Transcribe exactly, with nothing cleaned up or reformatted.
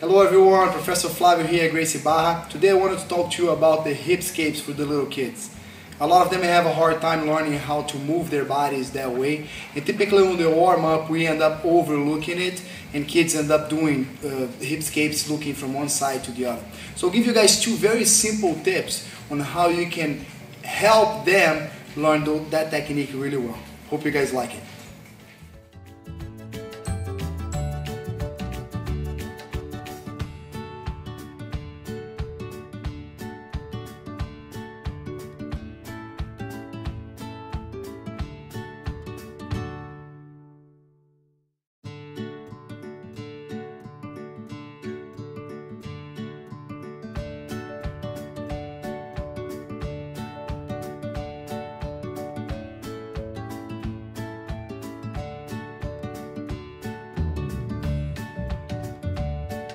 Hello everyone, Professor Flavio here at Gracie Barra. Today I wanted to talk to you about the hipscapes for the little kids. A lot of them have a hard time learning how to move their bodies that way, and typically when they warm up we end up overlooking it and kids end up doing uh, hipscapes looking from one side to the other. So I'll give you guys two very simple tips on how you can help them learn that technique really well. Hope you guys like it.